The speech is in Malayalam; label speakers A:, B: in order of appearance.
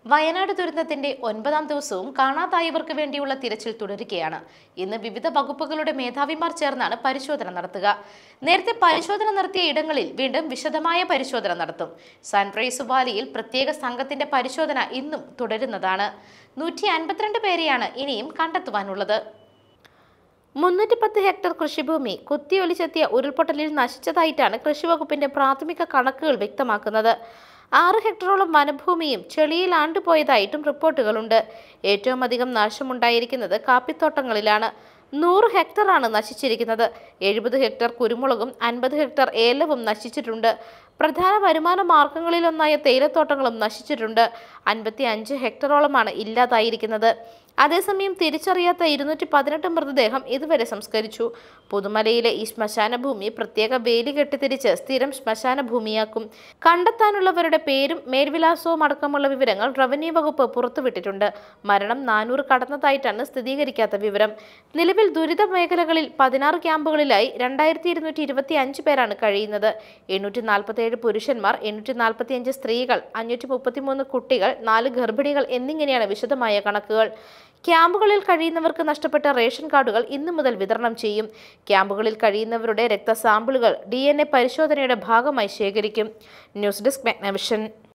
A: വയനാട് ദുരന്തത്തിന്റെ 9ാം ദിവസവും കാണാതായവർക്ക് വേണ്ടിയുള്ള തിരച്ചിൽ തുടരുകയാണ്. ഇന്ന് വിവിധ വകുപ്പുകളുടെ മേധാവിമാർ ചേർന്നാണ് പരിശോധന നടത്തുക. നേരത്തെ പരിശോധന നടത്തിയ ഇടങ്ങളിൽ വീണ്ടും വിശദമായ പരിശോധന നടത്തും. സൺറൈസ് വാലിയിൽ പ്രത്യേക സംഘത്തിന്റെ പരിശോധന ഇന്നും തുടരുന്നതാണ്. 152 പേരെയാണ് ഇനിയും കണ്ടെത്തുവാനുള്ളത്. 310 ഹെക്ടർ കൃഷിഭൂമി കുത്തിയൊലിച്ചെത്തിയ ഉരുൾപൊട്ടലിൽ നശിച്ചതായിട്ടാണ് കൃഷിവകുപ്പിന്റെ പ്രാഥമിക കണക്കുകൾ വ്യക്തമാക്കുന്നത്. 6 ഹെക്ടറോളം വനഭൂമിയും ചെളിയിൽ ആണ്ടുപോയതായിട്ടും റിപ്പോർട്ടുകളുണ്ട്. ഏറ്റവും അധികം നാശമുണ്ടായിരിക്കുന്നത് കാപ്പിത്തോട്ടങ്ങളിലാണ്. 100 ഹെക്ടറാണ് നശിച്ചിരിക്കുന്നത്. 70 ഹെക്ടർ കുരുമുളകും 50 ഹെക്ടർ ഏലവും നശിച്ചിട്ടുണ്ട്. പ്രധാന വരുമാന മാർഗങ്ങളിലൊന്നായ തേയിലത്തോട്ടങ്ങളും നശിച്ചിട്ടുണ്ട്. 55 ഹെക്ടറോളമാണ് ഇല്ലാതായിരിക്കുന്നത്. അതേസമയം തിരിച്ചറിയാത്ത 218 മൃതദേഹം ഇതുവരെ സംസ്കരിച്ചു. പുതുമലയിലെ ഈ ശ്മശാന ഭൂമി പ്രത്യേക വേലി കെട്ടിത്തിരിച്ച് സ്ഥിരം ശ്മശാന ഭൂമിയാക്കും. കണ്ടെത്താനുള്ളവരുടെ പേരും മേൽവിലാസവും അടക്കമുള്ള വിവരങ്ങൾ റവന്യൂ വകുപ്പ് പുറത്തുവിട്ടിട്ടുണ്ട്. മരണം 400 കടന്നതായിട്ടാണ് സ്ഥിരീകരിക്കാത്ത വിവരം. നിലവിൽ ദുരിത മേഖലകളിൽ 16 ക്യാമ്പുകളിലായി 2225 പേരാണ് കഴിയുന്നത്. 847 പുരുഷന്മാർ, 845 സ്ത്രീകൾ, 533 കുട്ടികൾ, 4 ഗർഭിണികൾ എന്നിങ്ങനെയാണ് വിശദമായ കണക്കുകൾ. ക്യാമ്പുകളിൽ കഴിയുന്നവർക്ക് നഷ്ടപ്പെട്ട റേഷൻ കാർഡുകൾ ഇന്നു മുതൽ വിതരണം ചെയ്യും. ക്യാമ്പുകളിൽ കഴിയുന്നവരുടെ രക്തസാമ്പിളുകൾ DNA പരിശോധനയുടെ ഭാഗമായി ശേഖരിക്കും. News desk മെഗ്നവിഷൻ.